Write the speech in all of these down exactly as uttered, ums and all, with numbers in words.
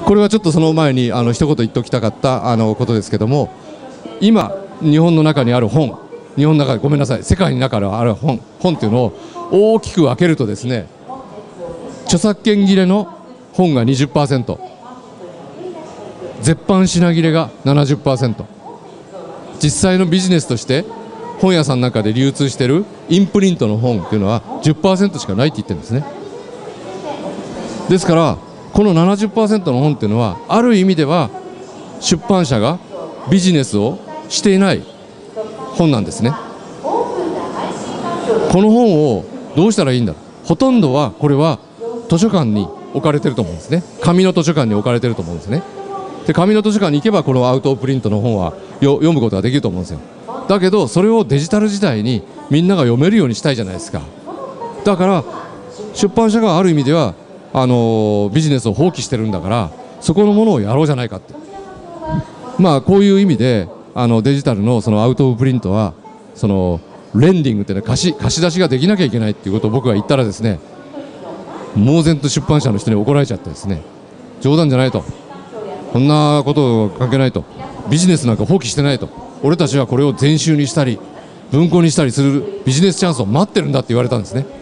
これはちょっとその前にあの一言言っておきたかったあのことですけども、今日本の中にある本、日本の中でごめんなさい、世界の中にある本本っていうのを大きく分けるとですね、著作権切れの本が にじゅっパーセント、 絶版品切れが ななじゅっパーセント、 実際のビジネスとして本屋さんの中で流通しているインプリントの本っていうのは じゅっパーセント しかないって言ってるんですね。ですからこの ななじゅっパーセント の本っていうのはある意味では出版社がビジネスをしていない本なんですね。この本をどうしたらいいんだろう。ほとんどはこれは図書館に置かれてると思うんですね。紙の図書館に置かれてると思うんですね。で、紙の図書館に行けばこのアウトプリントの本はよ読むことができると思うんですよ。だけどそれをデジタル時代にみんなが読めるようにしたいじゃないですか。だから出版社がある意味ではあのー、ビジネスを放棄してるんだから、そこのものをやろうじゃないかって、まあこういう意味であのデジタルのそのアウト・オブ・プリントはそのレンディングっていうのは貸し貸し出しができなきゃいけないっていうことを僕が言ったらですね、猛然と出版社の人に怒られちゃってですね、冗談じゃないと、こんなこと関係ないと、ビジネスなんか放棄してないと、俺たちはこれを全集にしたり文庫にしたりするビジネスチャンスを待ってるんだって言われたんですね。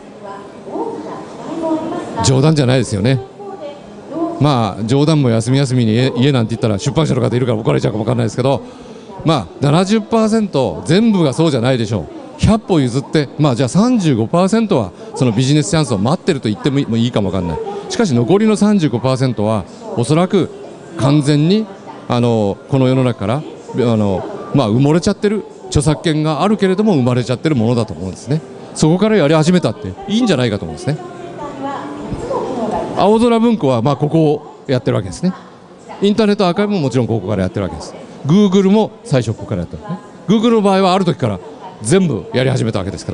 冗談じゃないですよね。まあ冗談も休み休みに家, 家なんて言ったら出版社の方いるから怒られちゃうかもわかんないですけど、まあ ななじゅっパーセント 全部がそうじゃないでしょう。ひゃっぽ譲って、まあじゃあ さんじゅうごパーセント はそのビジネスチャンスを待ってると言ってもいいかもわかんない。しかし残りの さんじゅうごパーセント はおそらく完全にあのこの世の中からあの、まあ、埋もれちゃってる、著作権があるけれども生まれちゃってるものだと思うんですね。そこからやり始めたっていいんじゃないかと思うんですね。青空文庫はまあここをやってるわけですね。インターネットアーカイブももちろんここからやってるわけです。 Google も最初ここからやってるね。 Google の場合はある時から全部やり始めたわけですから。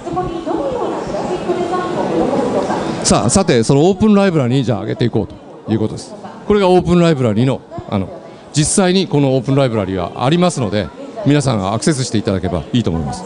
さあさて、そのオープンライブラリにじゃあ上げていこうということです。これがオープンライブラリのあの実際にこのオープンライブラリはありますので、皆さんがアクセスしていただければいいと思います。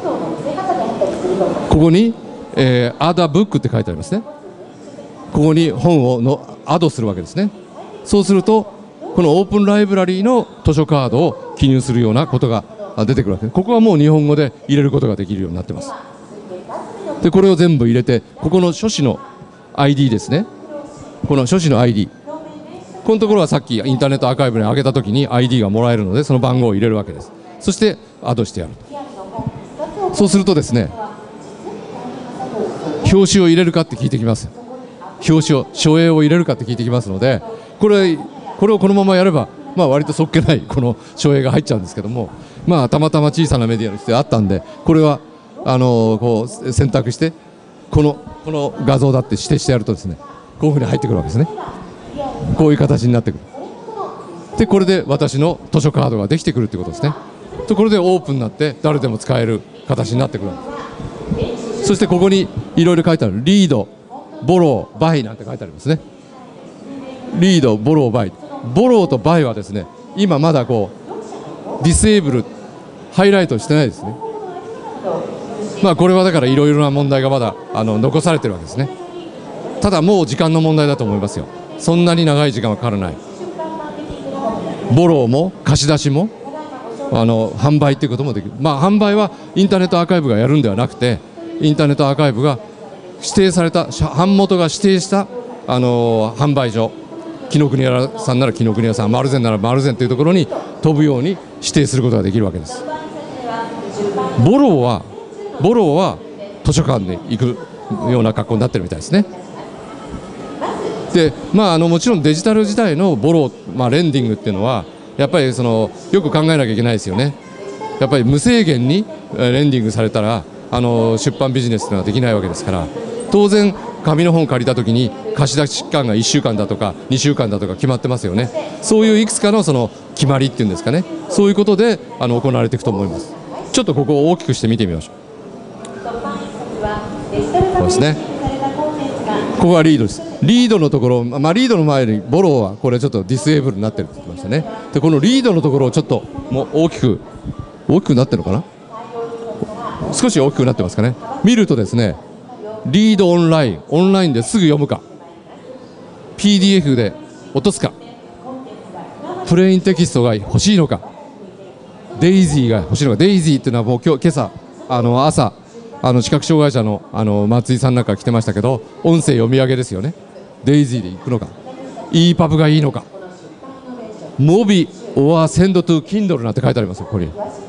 ここに、えー、Add a Book って書いてありますね。ここに本をのアドするわけですね。そうするとこのオープンライブラリーの図書カードを記入するようなことが出てくるわけです。ここはもう日本語で入れることができるようになってます。でこれを全部入れて、ここの書士の アイディー ですね。この書士の アイディー、 このところはさっきインターネットアーカイブに上げたときに アイディー がもらえるので、その番号を入れるわけです。そしてアドしてやると。そうするとですね、表紙を入れるかって聞いてきます。表紙を書影を入れるかって聞いてきますので、これこれをこのままやれば、まあ割とそっけないこの書影が入っちゃうんですけども、まあたまたま小さなメディアの人であったんで、これはあのこう選択してこのこの画像だって指定してやるとですね、こういうふうに入ってくるわけですね。こういう形になってくる。でこれで私の図書カードができてくるってことですね。でこれでオープンになって誰でも使える形になってくるわけです。そしてここにいろいろ書いてあるリードボローバイなんて書いてありますね。リードボローバイ、ボローとバイはですね、今まだこうディセーブルハイライトしてないですね。まあこれはだからいろいろな問題がまだあの残されてるわけですね。ただもう時間の問題だと思いますよ。そんなに長い時間はかからない。ボローも貸し出しもあの販売っていうこともできる。まあ販売はインターネットアーカイブがやるんではなくて、インターネットアーカイブが指定された版元が指定した、あのー、販売所、紀ノ国屋さんなら紀ノ国屋さん、丸善なら丸善というところに飛ぶように指定することができるわけです。ボローはボローは図書館に行くような格好になってるみたいですね。で、まあ、あのもちろんデジタル時代のボロー、まあ、レンディングっていうのはやっぱりそのよく考えなきゃいけないですよね。やっぱり無制限にレンディングされたらあの出版ビジネスというのはできないわけですから、当然紙の本を借りたときに貸し出し期間がいっしゅうかんだとかにしゅうかんだとか決まってますよね。そういういくつかのその決まりっていうんですかね、そういうことであの行われていくと思います。ちょっとここを大きくして見てみましょう。そうですね、ここはリードです。リードのところ、まあ、リードの前にボローはこれちょっとディスエーブルになってるって言ってましたね。でこのリードのところをちょっともう大きく大きくなってるのかな、少し大きくなってますかね。見るとですね、リードオンライン、オンラインですぐ読むか、 ピーディーエフ で落とすか、プレインテキストが欲しいのか、デイジーが欲しいのか。デイジーっていうのはもう今日今朝あの朝あの視覚障害者のあの松井さんなんか来てましたけど、音声読み上げですよね。デイジーで行くのか、 イーパブ がいいのか、モビ or send to Kindle なんて書いてありますよ。ここに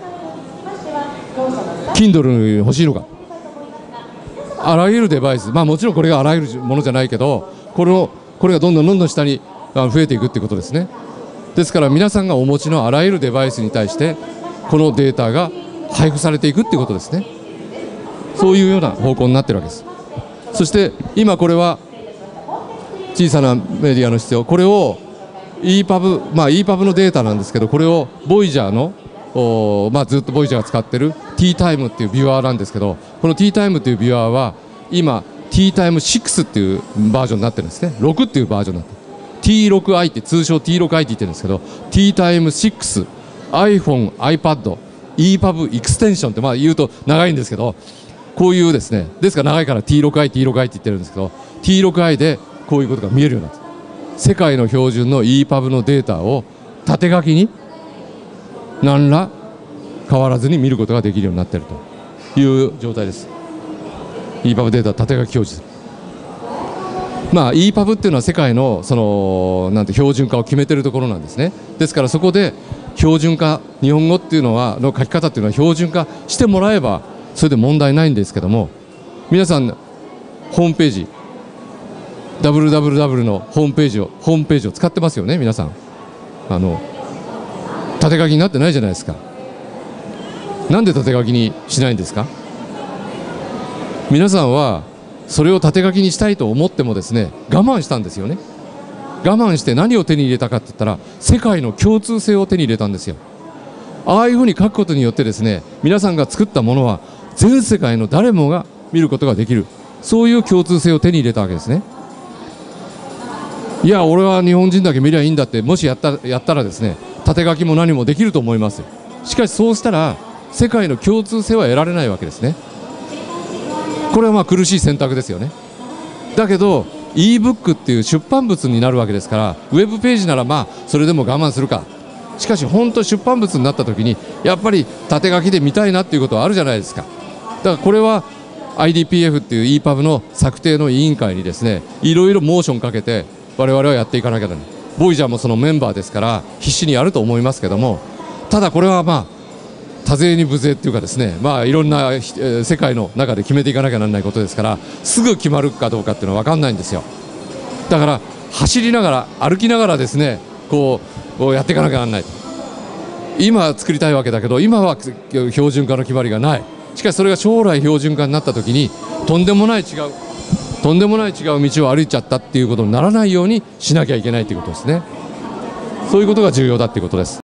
Kindle 欲しいのか。あらゆるデバイス、まあもちろんこれがあらゆるものじゃないけど、これをこれがどんどんどんどん下に増えていくっていうことですね。ですから皆さんがお持ちのあらゆるデバイスに対してこのデータが配布されていくっていうことですね。そういうような方向になっているわけです。そして今これは小さなメディアの必要、これを イーパブ、まあ イーパブ のデータなんですけど、これをボイジャーのお、まあ、ずっとボイジャーが使ってる T タイムっていうビュアーなんですけど、この T タイムっていうビュアーは今 T タイムシックスっていうバージョンになってるんですね。ろくっていうバージョンになってる。 ティーシックスアイ って通称 ティーシックスアイ って言ってるんですけど、 T タイムシックス iPhone、iPad、イーパブ エクステンションってまあ言うと長いんですけど、こういうですね、ですから長いから ティーシックスアイ、ティーシックスアイ って言ってるんですけど、 ティーシックスアイ でこういうことが見えるようになってる。世界の標準の イーパブ のデータを縦書きに何ら変わらずに見ることができるようになっているという状態です。 イーパブ データ縦書き表示する。まあ イーパブ っていうのは世界のそのなんて標準化を決めているところなんですね。ですからそこで標準化、日本語っていうのはの書き方っていうのは標準化してもらえばそれで問題ないんですけども、皆さんホームページ ダブリューダブリューダブリュー のホームページをホームページを使ってますよね。皆さんあの縦書きになってないじゃないですか。なんで縦書きにしないんですか。皆さんはそれを縦書きにしたいと思ってもですね、我慢したんですよね。我慢して何を手に入れたかって言ったら、世界の共通性を手に入れたんですよ。ああいうふうに書くことによってですね、皆さんが作ったものは全世界の誰もが見ることができる、そういう共通性を手に入れたわけですね。いや俺は日本人だけ見りゃいいんだって、もしやったやったらですね、縦書きも何もできると思いますよ。しかしそうしたら世界の共通性は得られないわけですね。これはまあ苦しい選択ですよね。だけど イーブック っていう出版物になるわけですから、ウェブページならまあそれでも我慢するか。しかし本当出版物になった時にやっぱり縦書きで見たいなっていうことはあるじゃないですか。だからこれは アイディーピーエフ っていう イーパブ の策定の委員会にですね、いろいろモーションかけて我々はやっていかなきゃならない。ボイジャーもそのメンバーですから必死にやると思いますけども、ただこれはまあ多勢に無勢っていうかですね、まあいろんな、えー、世界の中で決めていかなきゃならないことですから、すぐ決まるかどうかっていうのは分かんないんですよ。だから走りながら歩きながらですね、こう、こうやっていかなきゃならない。今作りたいわけだけど、今は標準化の決まりがない。しかしそれが将来標準化になった時にとんでもない違うとんでもない違う道を歩いちゃったっていうことにならないようにしなきゃいけないということですね。そういうことが重要だっていうことです。